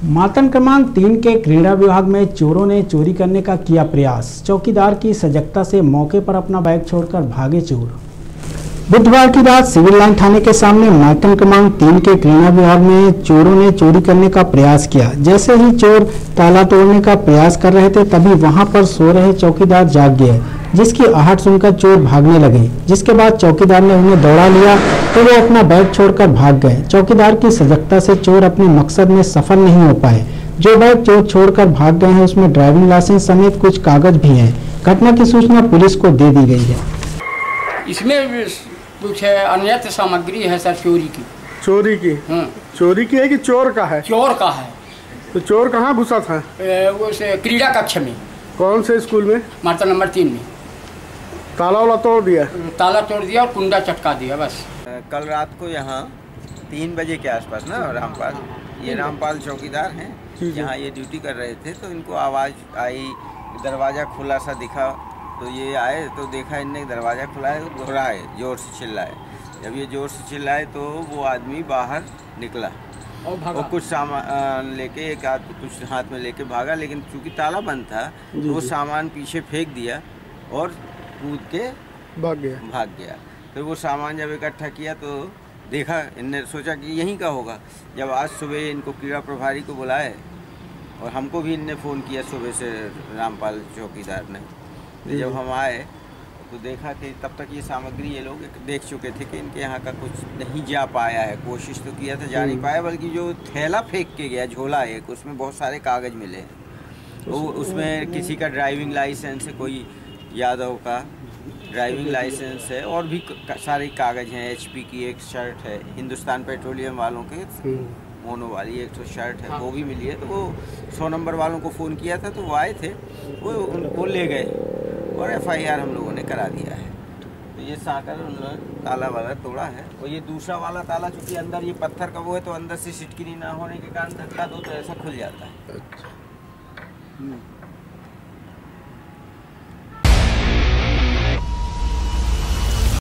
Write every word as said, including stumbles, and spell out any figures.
मातन क्रमांक तीन के क्रीड़ा विभाग में चोरों ने चोरी करने का किया प्रयास। चौकीदार की सजगता से मौके पर अपना बैग छोड़कर भागे चोर। बुधवार की रात सिविल लाइन थाने के सामने मातन क्रमांक तीन के क्रीड़ा विभाग में चोरों ने चोरी करने का प्रयास किया। जैसे ही चोर ताला तोड़ने का प्रयास कर रहे थे तभी वहां पर सो रहे चौकीदार जाग गए, जिसकी आहट सुनकर चोर भागने लगे। जिसके बाद चौकीदार ने उन्हें दौड़ा लिया तो वो अपना बैग छोड़कर भाग गए। चौकीदार की सजगता से चोर अपने मकसद में सफल नहीं हो पाए। जो बैग चोर छोड़कर भाग गए हैं उसमें ड्राइविंग लाइसेंस समेत कुछ कागज भी हैं। घटना की सूचना पुलिस को दे दी गई है। इसमें कुछ अन्यत्र सामग्री है सर, चोरी की। चोरी की? हाँ। चोरी की है कि चोर का है? चोर का है। तो चोर कहाँ घुसा था? वो से क्रीड़ा कक्ष में। कौन से स्कूल में? मार्तन नंबर तीन में। ताला वाला तोड़ दिया? ताला तोड़ दिया और कुंडा चटका दिया बस। कल रात को यहाँ तीन बजे के आसपास ना रामपाल, ये रामपाल चौकीदार हैं, यहाँ ये ड्यूटी कर रहे थे तो इनको आवाज़ आई, दरवाज़ा खुला सा दिखा तो ये आए तो देखा इनने दरवाज़ा खुला है, घुराए, जोर से चिल्लाए। जब ये जोर से चिल्लाए तो वो आदमी बाहर निकला और, और कुछ सामान लेके एक आध कुछ हाथ में लेके भागा, लेकिन चूँकि ताला बंद था तो वो सामान पीछे फेंक दिया और कूद के भाग गया भाग गया फिर वो सामान जब इकट्ठा किया तो देखा, इनने सोचा कि यहीं का होगा। जब आज सुबह इनको क्रीड़ा प्रभारी को बुलाए और हमको भी इनने फ़ोन किया सुबह से रामपाल चौकीदार ने, तो जब हम आए तो देखा कि तब तक ये सामग्री ये लोग देख चुके थे कि इनके यहाँ का कुछ नहीं जा पाया है। कोशिश तो किया था, जा नहीं पाया, बल्कि जो थैला फेंक के गया झोला एक, उसमें बहुत सारे कागज़ मिले हैं। तो उसमें किसी का ड्राइविंग लाइसेंस है, कोई यादव का ड्राइविंग लाइसेंस है और भी सारे कागज़ हैं। एचपी की एक शर्ट है, हिंदुस्तान पेट्रोलियम वालों के मोनो वाली एक तो शर्ट है, वो भी मिली है। तो वो सौ नंबर वालों को फ़ोन किया था तो वो आए थे, वो उनको ले गए और एफआईआर हम लोगों ने करा दिया है। तो ये साकर उन्होंने ताला वाला तोड़ा है और ये दूसरा वाला ताला चूँकि अंदर ये पत्थर का वो है तो अंदर से सिटकिनी ना होने के कारण धक्का दो तो ऐसा खुल जाता है।